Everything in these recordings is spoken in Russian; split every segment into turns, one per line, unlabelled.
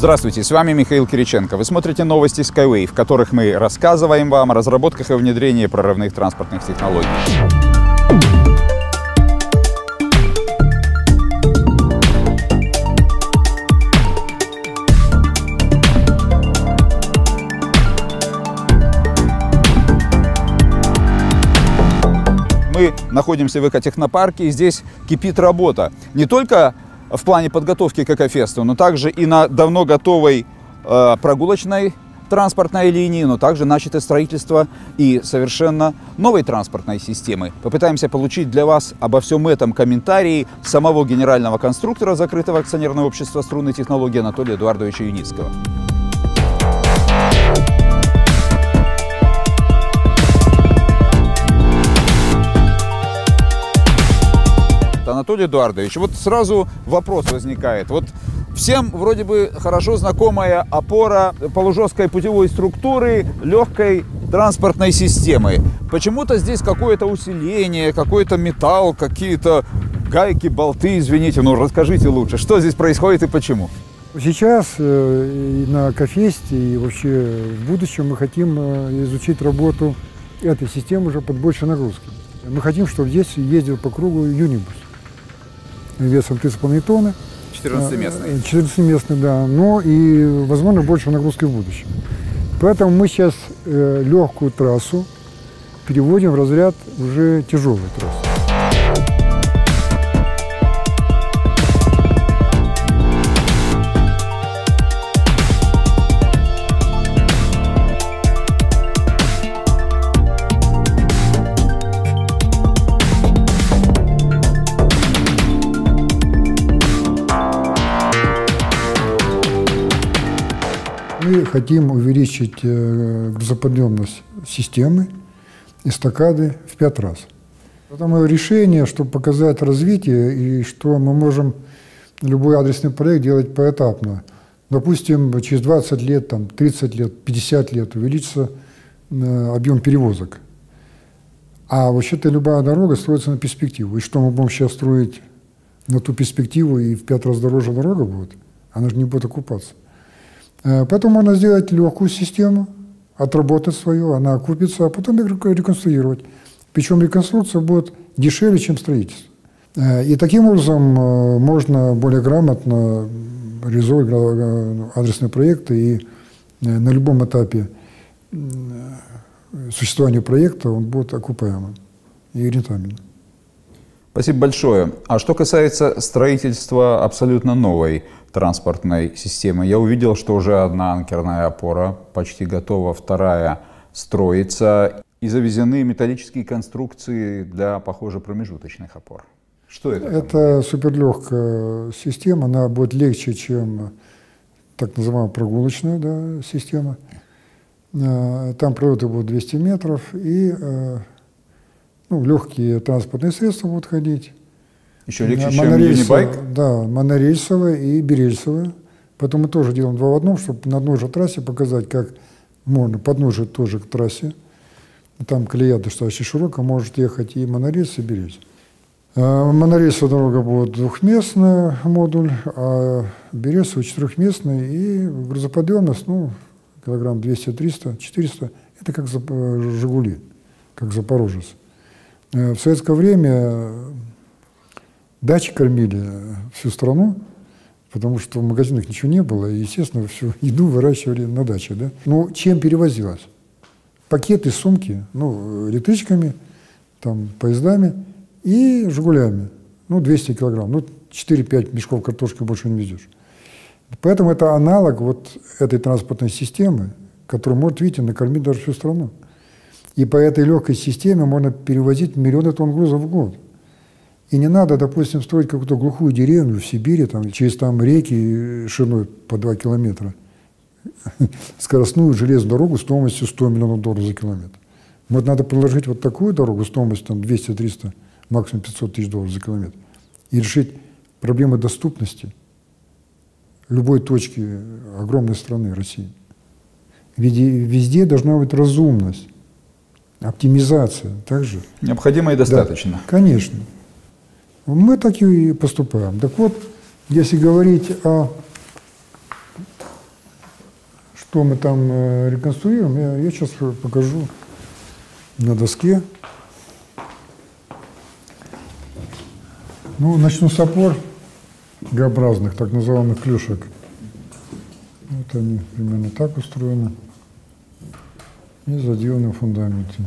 Здравствуйте, с вами Михаил Кириченко. Вы смотрите новости Skyway, в которых мы рассказываем вам о разработках и внедрении прорывных транспортных технологий. Мы находимся в экотехнопарке, и здесь кипит работа. Не только в плане подготовки к экофесту, но также и на давно готовой прогулочной транспортной линии, но также начато строительство и совершенно новой транспортной системы. Попытаемся получить для вас обо всем этом комментарии самого генерального конструктора закрытого акционерного общества «Струнные технологии» Анатолия Эдуардовича Юницкого. Анатолий Эдуардович, вот сразу вопрос возникает. Вот всем вроде бы хорошо знакомая опора полужесткой путевой структуры легкой транспортной системы. Почему-то здесь какое-то усиление, какой-то металл, какие-то гайки, болты, извините, ну расскажите лучше, что здесь происходит и почему?
Сейчас и на экофесте, и вообще в будущем мы хотим изучить работу этой системы уже под большей нагрузкой. Мы хотим, чтобы здесь ездил по кругу юнибус весом 3,5 тонны.
14-местный.
14-местный, да, но и, возможно, большей нагрузкой в будущем. Поэтому мы сейчас легкую трассу переводим в разряд уже тяжелой трассы. Мы хотим увеличить грузоподъемность системы эстакады в 5 раз. Это мое решение, чтобы показать развитие и что мы можем любой адресный проект делать поэтапно. Допустим, через 20 лет, 30 лет, 50 лет увеличится объем перевозок. А вообще-то любая дорога строится на перспективу. И что мы будем сейчас строить на ту перспективу, и в 5 раз дороже дорога будет? Она же не будет окупаться. Поэтому можно сделать легкую систему, отработать свою, она окупится, а потом реконструировать. Причем реконструкция будет дешевле, чем строительство. И таким образом можно более грамотно реализовывать адресные проекты, и на любом этапе существования проекта он будет окупаемым и рентабельным.
Спасибо большое. А что касается строительства абсолютно новой транспортной системы, я увидел, что уже одна анкерная опора почти готова, вторая строится, и завезены металлические конструкции для, похоже, промежуточных опор. Что это?
Это суперлегкая система, она будет легче, чем так называемая прогулочная система. Там пролеты будут 200 метров, и легкие транспортные средства будут ходить.
Еще легче, чем юнибайк?
Да, монорельсовая и бирельсовая. Поэтому мы тоже делаем 2 в 1, чтобы на одной же трассе показать, как можно подножить тоже к трассе. Там колея достаточно широкая, может ехать и монорельс, и бирельс. Монорельсовая дорога будет 2-местный модуль, а бирельсовая 4-местный. И грузоподъемность, килограмм 200, 300, 400. Это как «Жигули», как «Запорожец». В советское время дачи кормили всю страну, потому что в магазинах ничего не было, и, естественно, всю еду выращивали на даче. Да? Ну, чем перевозилось? Пакеты, сумки, электричками, поездами и «Жигулями». 200 килограмм, 4-5 мешков картошки больше не везешь. Поэтому это аналог этой транспортной системы, которая может, видите, накормить даже всю страну. И по этой легкой системе можно перевозить миллионы тонн грузов в год. И не надо, допустим, строить какую-то глухую деревню в Сибири, через реки шириной по 2 километра, скоростную железную дорогу стоимостью $100 миллионов за километр. Вот надо проложить такую дорогу стоимостью 200-300, максимум $500 тысяч за километр, и решить проблемы доступности любой точки огромной страны России. Везде должна быть разумность, оптимизация также.
Необходимо и достаточно.
Да, конечно. Мы так и поступаем. Так вот, если говорить о что мы там реконструируем, я сейчас покажу на доске. Ну, начну с опор Г-образных, так называемых клюшек. Вот они примерно так устроены. И заделаны в фундаменте.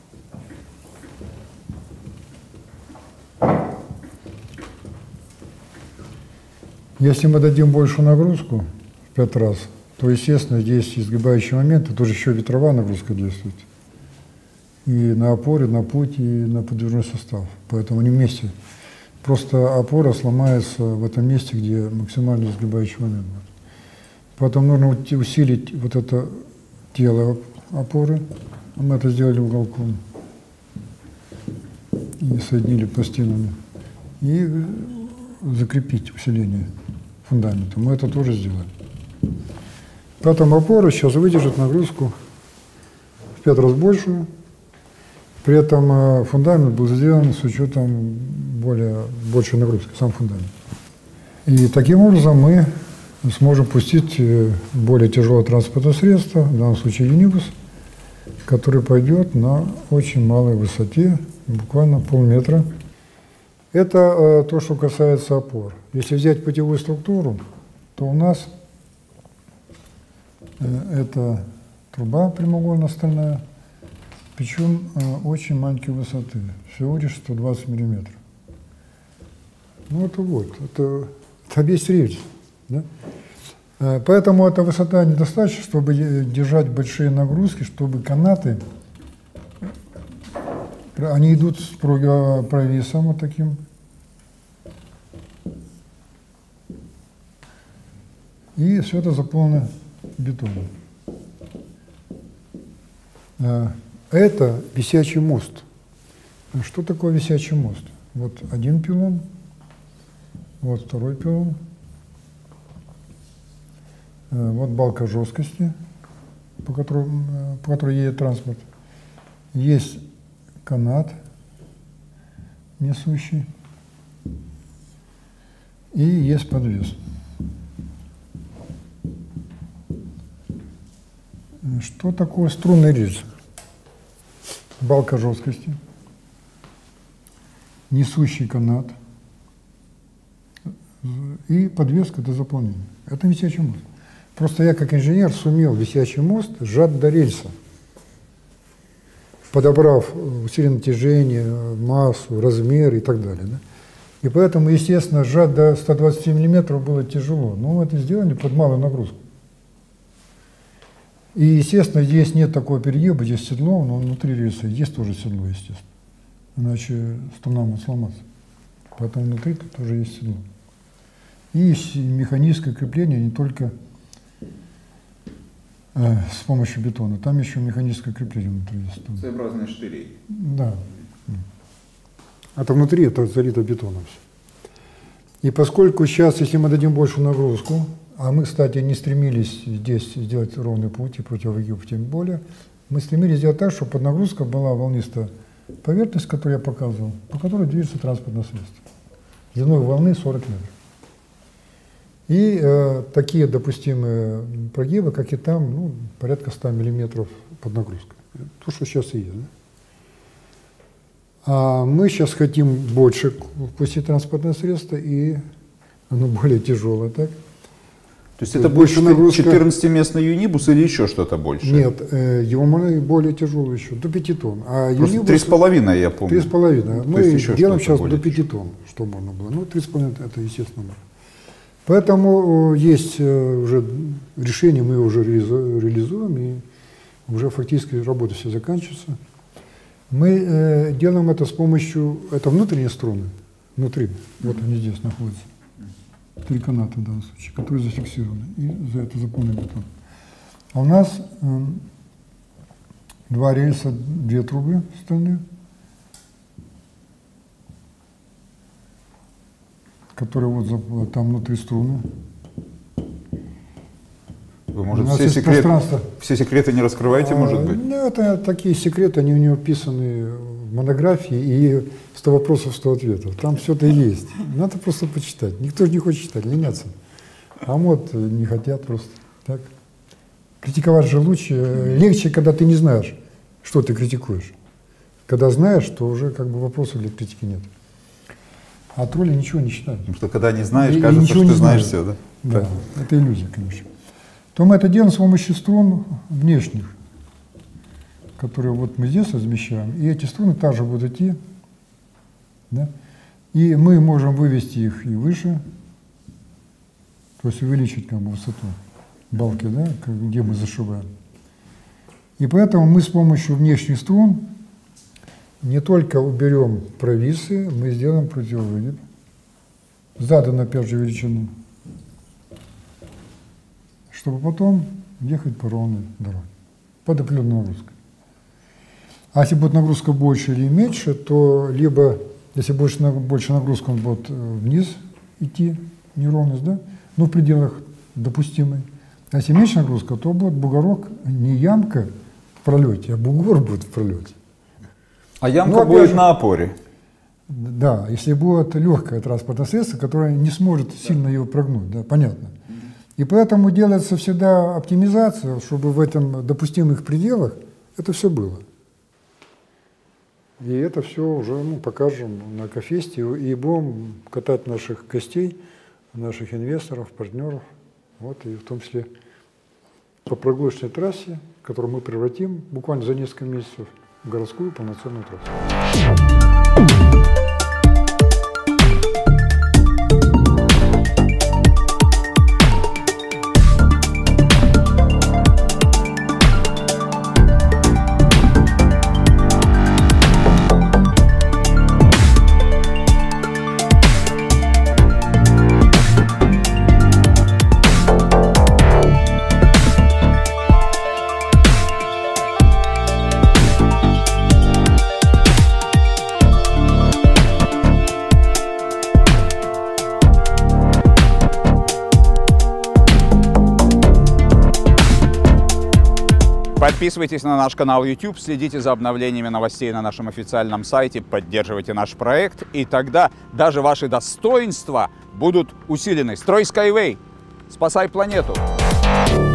Если мы дадим большую нагрузку в 5 раз, то, естественно, здесь изгибающий момент, и тоже еще ветровая нагрузка действует. И на опоре, на путь, и на подвижной состав. Поэтому они вместе. Просто опора сломается в этом месте, где максимально изгибающий момент будет. Поэтому нужно усилить вот это тело опоры. Мы это сделали уголком. И соединили пластинами. И закрепить усиление фундамента. Мы это тоже сделали. Поэтому опора сейчас выдержит нагрузку в 5 раз большую. При этом фундамент был сделан с учетом большей нагрузки, сам фундамент. И таким образом мы сможем пустить более тяжелое транспортное средство, в данном случае юнибус, который пойдет на очень малой высоте, буквально полметра. Это то, что касается опор. Если взять путевую структуру, то у нас это труба прямоугольно-стальная, причем очень маленькой высоты, всего лишь 120 миллиметров. Ну это вот, это весь рельс. Да? Поэтому эта высота недостаточна, чтобы держать большие нагрузки, чтобы канаты, они идут с провесом вот таким. И все это заполнено бетоном. Это висячий мост. Что такое висячий мост? Вот один пилон, вот второй пилон, вот балка жесткости, по которой едет транспорт. Есть канат несущий и есть подвес. Что такое струнный рельс? Балка жесткости, несущий канат и подвеска до заполнения. Это висячий мост. Просто я, как инженер, сумел висячий мост сжать до рельса, подобрав усиленное натяжение, массу, размер и так далее. Да? И поэтому, естественно, сжать до 120 мм было тяжело. Но мы это сделали под малую нагрузку. И, естественно, здесь нет такого перегиба, здесь седло, но внутри рельса есть тоже седло, естественно. Иначе струна может сломаться. Поэтому внутри тут тоже есть седло. И механическое крепление не только с помощью бетона, там еще механическое крепление внутри есть.
Своеобразные штыри.
Да. Это внутри, это залито бетоном все. И поскольку сейчас, если мы дадим большую нагрузку, а мы, кстати, не стремились здесь сделать ровный путь и противогиб, тем более, мы стремились сделать так, чтобы под нагрузкой была волнистая поверхность, которую я показывал, по которой движется транспортное средство. Длиной волны 40 метров. И такие допустимые прогибы, как и там, ну, порядка 100 миллиметров под нагрузкой. То, что сейчас и есть. Да? А мы сейчас хотим больше пустить транспортное средство, и оно более тяжелое, так?
То есть это больше 14-местный юнибус или еще что-то больше?
Нет, его можно более тяжелый еще, до 5 тонн. А
просто 3,5, я помню.
3,5. Мы делаем сейчас до 5 тонн, что можно было. Ну, 3,5 это естественно можно. Поэтому есть уже решение, мы его уже реализуем, и уже фактически работа все заканчивается. Мы делаем это с помощью, это внутренние струны, внутри, вот они здесь находятся. 3 каната в данном случае, которые зафиксированы, и за это заполнен бетон. А у нас 2 рельса, 2 трубы стальные, которые вот там внутри струны.
Вы, может, все секреты не раскрываете, может быть?
Ну, это такие секреты, они у него описаны в монографии, и 100 вопросов, 100 ответов. Там все это есть. Надо просто почитать. Никто же не хочет читать, ленятся. А вот не хотят просто. Так. Критиковать же лучше, легче, когда ты не знаешь, что ты критикуешь. Когда знаешь, то уже как бы вопросов для критики нет. А тролли ничего не считают.
Потому что когда не знаешь, кажется, что ты знаешь все, да?
Да, это иллюзия, конечно. То мы это делаем с помощью струн внешних, которые вот мы здесь размещаем, и эти струны также будут идти, да? И мы можем вывести их и выше, то есть увеличить как бы высоту балки, да, где мы зашиваем. И поэтому мы с помощью внешних струн не только уберем провисы, мы сделаем противовыгиб, заданной опять же величину, чтобы потом ехать по ровной дороге, под определенной нагрузкой. А если будет нагрузка больше или меньше, то либо, если больше нагрузка, он будет вниз идти, неровность, да, но в пределах допустимой. А если меньше нагрузка, то будет бугорок, не ямка в пролете, а бугор будет в пролете.
А ямка будет на опоре.
Да, если будет легкое транспортное средство, которое не сможет сильно ее прогнуть, да, понятно. И поэтому делается всегда оптимизация, чтобы в этом допустимых пределах это все было. И это все уже покажем на Экофесте и будем катать наших гостей, наших инвесторов, партнеров, вот, и в том числе по прогулочной трассе, которую мы превратим буквально за несколько месяцев в городскую полноценную трассу.
Подписывайтесь на наш канал YouTube, следите за обновлениями новостей на нашем официальном сайте, поддерживайте наш проект, и тогда даже ваши достоинства будут усилены. Строй Skyway! Спасай планету!